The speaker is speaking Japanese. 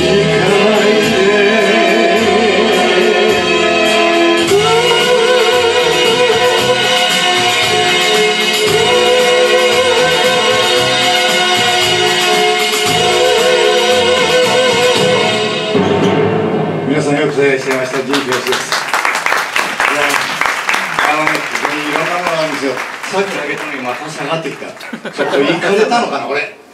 皆さんよくプレイしていました陣清です。いろんなものなんですよ。さっき投げたのにまた下がってきた。ちょっといかれたのかなこれ。